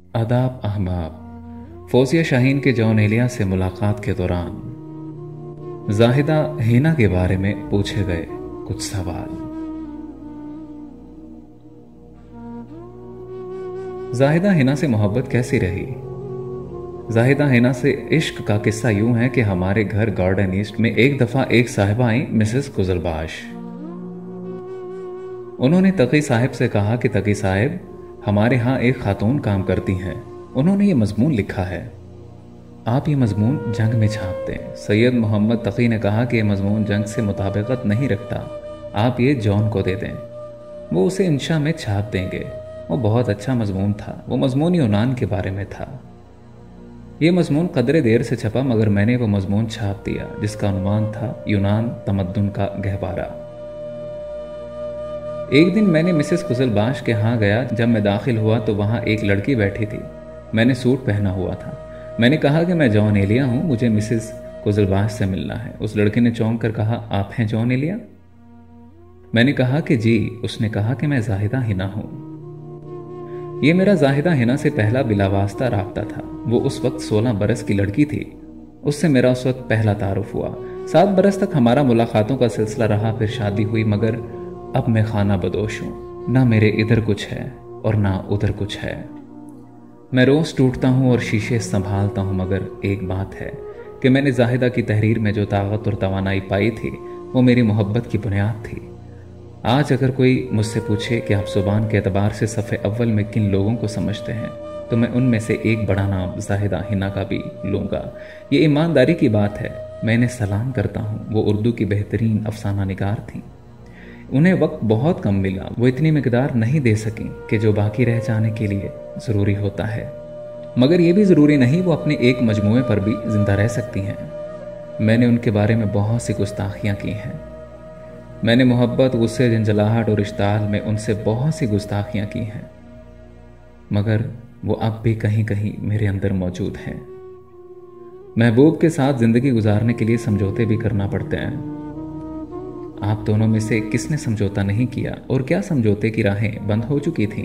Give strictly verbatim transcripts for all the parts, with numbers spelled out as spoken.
आदाब अहबाब। फौजिया शाहीन के जॉन एलिया से मुलाकात के दौरान जाहिदा हिना के बारे में पूछे गए कुछ सवाल। जाहिदा हिना से मोहब्बत कैसी रही? जाहिदा हिना से इश्क का किस्सा यूं है कि हमारे घर गार्डन ईस्ट में एक दफा एक साहिबा आई, मिसेस कुजलबाश। उन्होंने तकी साहिब से कहा कि तकी साहिब, हमारे यहाँ एक खातून काम करती हैं, उन्होंने ये मजमून लिखा है, आप ये मजमून जंग में छाप दें। सैयद मोहम्मद तकी ने कहा कि ये मजमून जंग से मुताबिकत नहीं रखता, आप ये जॉन को दे दें, वो उसे इंशा में छाप देंगे। वो बहुत अच्छा मजमून था, वो मजमून यूनान के बारे में था। ये मजमून कदरे देर से छपा, मगर मैंने वो मजमून छाप दिया जिसका अनुमान था यूनान तमद्दुन का गहवारा। एक दिन मैंने मिसेस कुजलबाश के यहाँ गया। जब मैं दाखिल हुआ तो वहाँ एक लड़की बैठी थी। मैंने सूट पहना हुआ था। मैंने कहा कि मैं जॉन एलिया हूँ, मुझे मिसेस कुजलबाश से मिलना है। उस लड़की ने चौंक कर कहा, आप हैं जॉन एलिया? मैंने कहा कि जी। उसने कहा कि मैं जाहिदा हिना हूँ। ये मेरा जाहिदा हिना से पहला बिलावास्ता राब्ता था। वो उस वक्त सोलह बरस की लड़की थी। उससे मेरा उस वक्त पहला तारुफ हुआ। सात बरस तक हमारा मुलाकातों का सिलसिला रहा, फिर शादी हुई, मगर अब मैं खाना बदोश हूं। ना मेरे इधर कुछ है और ना उधर कुछ है। मैं रोज टूटता हूं और शीशे संभालता हूं, मगर एक बात है कि मैंने जाहिदा की तहरीर में जो ताकत और तवानाई पाई थी वो मेरी मोहब्बत की बुनियाद थी। आज अगर कोई मुझसे पूछे कि आप जुबान के एतबार से सफ़े अव्वल में किन लोगों को समझते हैं, तो मैं उनमें से एक बड़ा नाम जाहिदा हिना का भी लूँगा। ये ईमानदारी की बात है। मैं इन्हें सलाम करता हूँ। वो उर्दू की बेहतरीन अफसाना निगार थीं। उन्हें वक्त बहुत कम मिला। वो इतनी मिकदार नहीं दे सकी कि जो बाकी रह जाने के लिए ज़रूरी होता है, मगर ये भी ज़रूरी नहीं वो अपने एक मजमूए पर भी जिंदा रह सकती हैं। मैंने उनके बारे में बहुत सी गुस्ताखियाँ की हैं। मैंने मोहब्बत, गुस्से, झंझलाहट और इश्ताल में उनसे बहुत सी गुस्ताखियाँ की हैं, मगर वो अब भी कहीं कहीं मेरे अंदर मौजूद हैं। महबूब के साथ ज़िंदगी गुजारने के लिए समझौते भी करना पड़ते हैं। आप दोनों में से किसने समझौता नहीं किया, और क्या समझौते की राहें बंद हो चुकी थीं?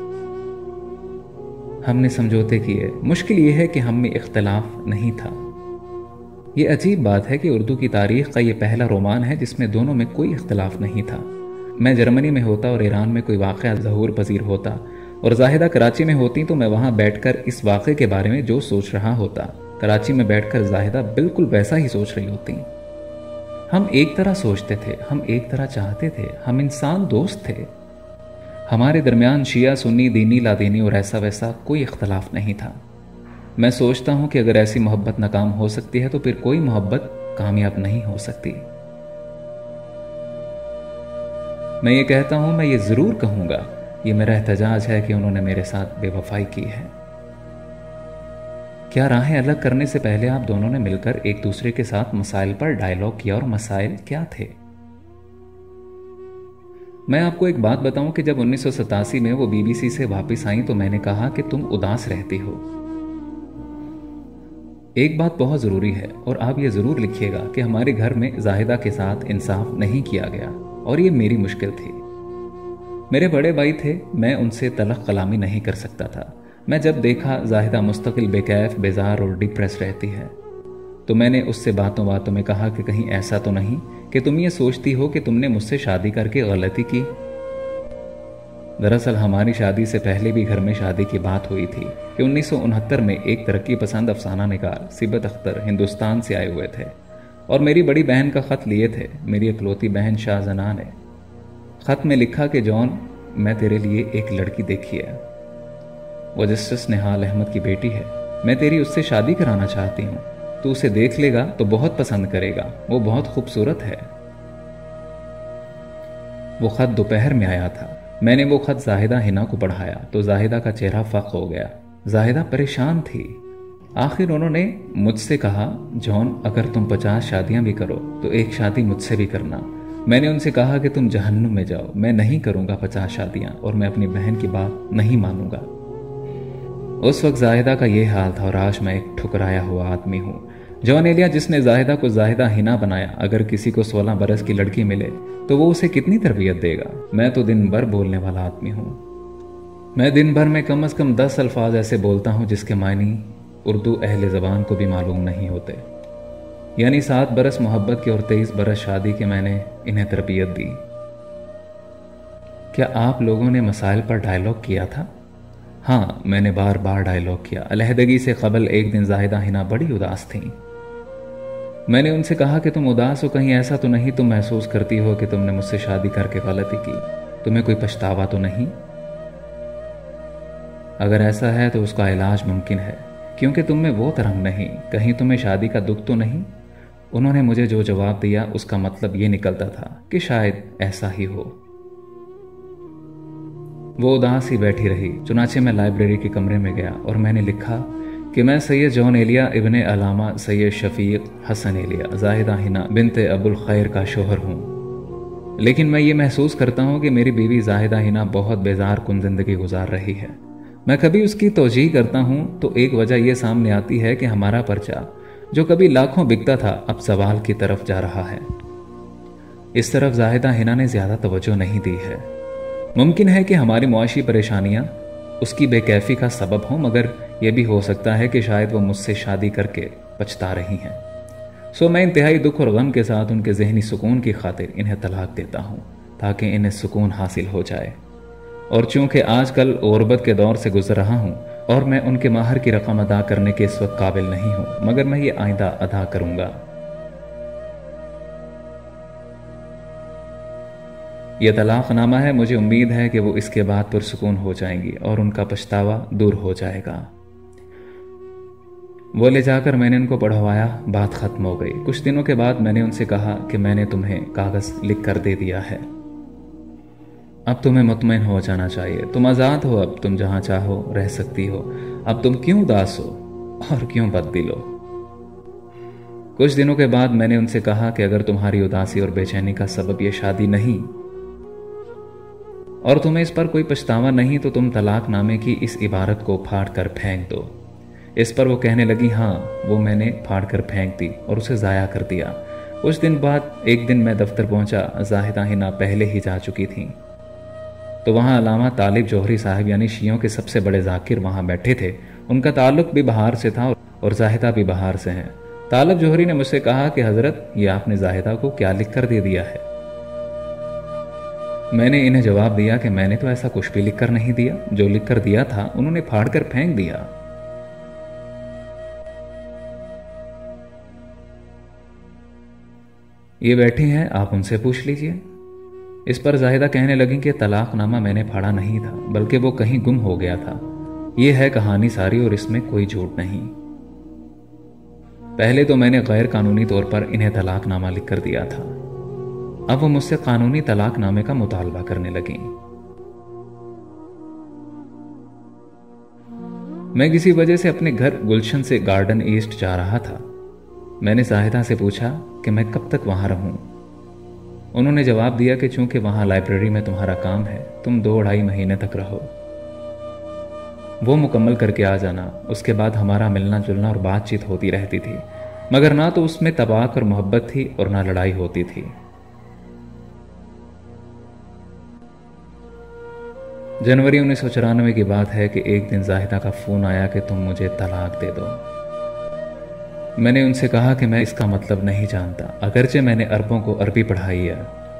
हमने समझौते किए। मुश्किल यह है कि हम में इख्तलाफ नहीं था। ये अजीब बात है कि उर्दू की तारीख का ये पहला रोमान है जिसमें दोनों में कोई इख्तलाफ नहीं था। मैं जर्मनी में होता और ईरान में कोई वाक़या ज़हूर पजीर होता और जाहिदा कराची में होती, तो मैं वहाँ बैठकर इस वाक़े के बारे में जो सोच रहा होता, कराची में बैठकर जाहिदा बिल्कुल वैसा ही सोच रही होती। हम एक तरह सोचते थे, हम एक तरह चाहते थे, हम इंसान दोस्त थे। हमारे दरमियान शिया सुन्नी, दीनी लादीनी और ऐसा वैसा कोई इख्तलाफ नहीं था। मैं सोचता हूं कि अगर ऐसी मोहब्बत नाकाम हो सकती है तो फिर कोई मोहब्बत कामयाब नहीं हो सकती। मैं ये कहता हूं, मैं ये जरूर कहूंगा, ये मेरा एहतजाज है कि उन्होंने मेरे साथ बेवफाई की है। क्या राहें अलग करने से पहले आप दोनों ने मिलकर एक दूसरे के साथ मसाइल पर डायलॉग किया, और मसाइल क्या थे? मैं आपको एक बात बताऊं कि जब उन्नीस सौ सतासी में वो बीबीसी से वापस आई तो मैंने कहा कि तुम उदास रहती हो। एक बात बहुत जरूरी है, और आप ये जरूर लिखिएगा कि हमारे घर में जाहिदा के साथ इंसाफ नहीं किया गया, और ये मेरी मुश्किल थी। मेरे बड़े भाई थे, मैं उनसे तलख कलामी नहीं कर सकता था। मैं जब देखा जाहिदा मुस्तकिल बेकैफ, बेजार और डिप्रेस रहती है, तो मैंने उससे बातों बातों में कहा कि कहीं ऐसा तो नहीं कि तुम ये सोचती हो कि तुमने मुझसे शादी करके गलती की। दरअसल हमारी शादी से पहले भी घर में शादी की बात हुई थी कि उन्नीस सौ उनहत्तर में एक तरक्की पसंद अफसाना निगार सिबत अख्तर हिंदुस्तान से आए हुए थे और मेरी बड़ी बहन का खत लिए थे। मेरी इकलौती बहन शाहजहां ने खत में लिखा कि जॉन, मैं तेरे लिए एक लड़की देखी है, वो जस्टिस निहाल अहमद की बेटी है। मैं तेरी उससे शादी कराना चाहती हूँ। तू उसे देख लेगा तो बहुत पसंद करेगा, वो बहुत खूबसूरत है। वो खत दोपहर में आया था। मैंने वो खत जाहिदा हिना को पढ़ाया तो जाहिदा का चेहरा फक हो गया। जाहिदा परेशान थी। आखिर उन्होंने मुझसे कहा, जॉन, अगर तुम पचास शादियां भी करो तो एक शादी मुझसे भी करना। मैंने उनसे कहा कि तुम जहन्नुम में जाओ, मैं नहीं करूंगा पचास शादियां, और मैं अपनी बहन की बात नहीं मानूंगा। उस वक्त जाहिदा का ये हाल था, और आज मैं एक ठुकराया हुआ आदमी हूँ। जॉन एलिया जिसने जाहिदा को जाहिदा हिना बनाया, अगर किसी को सोलह बरस की लड़की मिले तो वो उसे कितनी तरबियत देगा। मैं तो दिन भर बोलने वाला आदमी हूँ। मैं दिन भर में कम अज़ कम दस अल्फाज ऐसे बोलता हूँ जिसके मायने उर्दू अहले ज़बान को भी मालूम नहीं होते। यानी सात बरस मोहब्बत के और तेईस बरस शादी के मैंने इन्हें तरबियत दी। क्या आप लोगों ने मसाइल पर डायलॉग किया था? हाँ, मैंने बार बार डायलॉग किया। अलहदगी से कबल एक दिन जाहिदा हिना बड़ी उदास थी। मैंने उनसे कहा कि तुम उदास हो, कहीं ऐसा तो नहीं तुम महसूस करती हो कि तुमने मुझसे शादी करके गलती की? तुम्हें कोई पछतावा तो नहीं? अगर ऐसा है तो उसका इलाज मुमकिन है, क्योंकि तुम में वो तरंग नहीं। कहीं तुम्हें शादी का दुख तो नहीं? उन्होंने मुझे जो जवाब दिया उसका मतलब ये निकलता था कि शायद ऐसा ही हो। वो उदास ही बैठी रही। चुनाचे मैं लाइब्रेरी के कमरे में गया और मैंने लिखा कि मैं सैयद जॉन एलिया इब्ने अलामा सैयद शफीक हसन एलिया जाहिदा हिना बिनते अबुल खैर का शोहर हूँ। लेकिन मैं ये महसूस करता हूँ कि मेरी बीवी जाहिदा हिना बहुत बेजार कुन जिंदगी गुजार रही है। मैं कभी उसकी तौजीह करता हूँ तो एक वजह यह सामने आती है कि हमारा पर्चा जो कभी लाखों बिकता था अब सवाल की तरफ जा रहा है। इस तरफ जाहिदा हिना ने ज्यादा तवज्जो नहीं दी है। मुमकिन है कि हमारी मुआशी परेशानियां उसकी बेकैफी का सबब हों, मगर यह भी हो सकता है कि शायद वो मुझसे शादी करके पछता रही हैं। सो मैं इंतहाई दुख और गम के साथ उनके जहनी सुकून की खातिर इन्हें तलाक देता हूं, ताकि इन्हें सुकून हासिल हो जाए। और चूंकि आजकल गुर्बत के दौर से गुजर रहा हूं और मैं उनके माहर की रकम अदा करने के इस वक्त काबिल नहीं हूं, मगर मैं ये आइंदा अदा करूंगा। यह तलाकनामा है। मुझे उम्मीद है कि वो इसके बाद पुरसुकून हो जाएंगी और उनका पछतावा दूर हो जाएगा। वो ले जाकर मैंने उनको पढ़वाया, बात खत्म हो गई। कुछ दिनों के बाद मैंने उनसे कहा कि मैंने तुम्हें कागज लिख कर दे दिया है, अब तुम्हें मुतमईन हो जाना चाहिए। तुम आजाद हो, अब तुम जहां चाहो रह सकती हो। अब तुम क्यों उदास हो और क्यों बददिल हो? कुछ दिनों के बाद मैंने उनसे कहा कि अगर तुम्हारी उदासी और बेचैनी का सबब यह शादी नहीं और तुम्हें इस पर कोई पछतावा नहीं तो तुम तलाकनामे की इस इबारत को फाड़ कर फेंक दो। इस पर वो कहने लगी, हाँ, वो मैंने फाड़ कर फेंक दी और उसे ज़ाया कर दिया। कुछ दिन बाद एक दिन मैं दफ्तर पहुंचा। जाहिदा हिना पहले ही जा चुकी थी, तो वहां अलामा तालिब जौहरी साहब यानी शियों के सबसे बड़े जाकिर वहां बैठे थे। उनका ताल्लुक भी बहार से था और जाहिदा भी बहार से हैं। तालिब जौहरी ने मुझसे कहा कि हजरत, ये आपने जाहिदा को क्या लिख कर दे दिया है? मैंने इन्हें जवाब दिया कि मैंने तो ऐसा कुछ भी लिख कर नहीं दिया। जो लिख कर दिया था उन्होंने फाड़ कर फेंक दिया। ये बैठे हैं, आप उनसे पूछ लीजिए। इस पर जाहिदा कहने लगी कि तलाकनामा मैंने फाड़ा नहीं था, बल्कि वो कहीं गुम हो गया था। ये है कहानी सारी और इसमें कोई झूठ नहीं। पहले तो मैंने गैर कानूनी तौर पर इन्हें तलाकनामा लिख कर दिया था। अब वो मुझसे कानूनी तलाकनामे का मुतालबा करने लगी। मैं किसी वजह से अपने घर गुलशन से गार्डन ईस्ट जा रहा था। मैंने जाहिदा से पूछा कि मैं कब तक वहां रहूं। उन्होंने जवाब दिया कि चूंकि वहां लाइब्रेरी में तुम्हारा काम है, तुम दो ढाई महीने तक रहो, वो मुकम्मल करके आ जाना। उसके बाद हमारा मिलना जुलना और बातचीत होती रहती थी, मगर ना तो उसमें तबाक और मोहब्बत थी और ना लड़ाई होती थी। जनवरी उन्नीस सौ चौरानवे की बात है कि एक दिन जाहिदा का फोन आया कि तुम मुझे तलाक दे दो। मैंने उनसे कहा कि मैं इसका मतलब नहीं जानता, अगरचे मैंने अरबों को अरबी पढ़ाई है।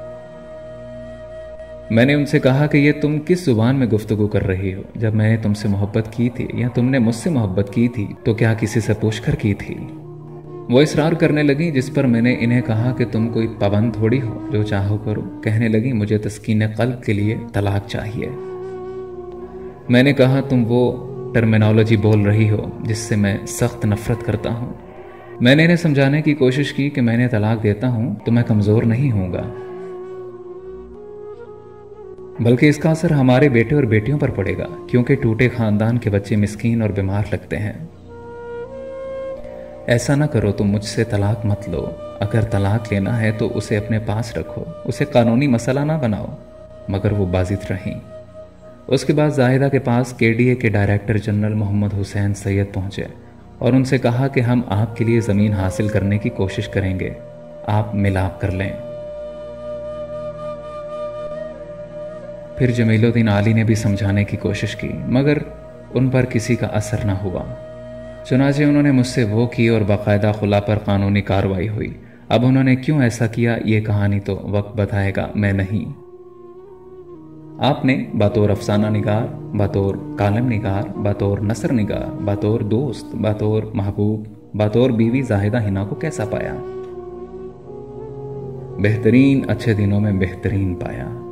मैंने उनसे कहा कि ये तुम किस जुबान में गुफ्तगू कर रही हो? जब मैंने तुमसे मोहब्बत की थी या तुमने मुझसे मोहब्बत की थी तो क्या किसी से पूछकर की थी? वो इसरार करने लगी, जिस पर मैंने इन्हें कहा कि तुम कोई पाबंद थोड़ी हो, जो चाहो करो। कहने लगी, मुझे तस्कीन क़ल्ब के लिए तलाक चाहिए। मैंने कहा, तुम वो टर्मिनोलॉजी बोल रही हो जिससे मैं सख्त नफरत करता हूं। मैंने इन्हें समझाने की कोशिश की कि मैंने तलाक देता हूं तो मैं कमजोर नहीं होऊंगा, बल्कि इसका असर हमारे बेटे और बेटियों पर पड़ेगा, क्योंकि टूटे खानदान के बच्चे मिस्कीन और बीमार लगते हैं। ऐसा ना करो, तुम मुझसे तलाक मत लो। अगर तलाक लेना है तो उसे अपने पास रखो, उसे कानूनी मसला ना बनाओ। मगर वो बाजिद रहीं। उसके बाद जाहिदा के पास केडीए के डायरेक्टर जनरल मोहम्मद हुसैन सैयद पहुंचे और उनसे कहा कि हम आपके लिए जमीन हासिल करने की कोशिश करेंगे, आप मिलाप कर लें। फिर जमीलुद्दीन आली ने भी समझाने की कोशिश की, मगर उन पर किसी का असर न हुआ। चुनाचे उन्होंने मुझसे वो की और बाकायदा खुला पर कानूनी कार्रवाई हुई। अब उन्होंने क्यों ऐसा किया ये कहानी तो वक्त बताएगा, मैं नहीं। आपने बतौर अफसाना निगार, बतौर कालम निगार, बतौर नसर निगार, बतौर दोस्त, बतौर महबूब, बतौर बीवी जाहिदा हिना को कैसा पाया? बेहतरीन अच्छे दिनों में बेहतरीन पाया।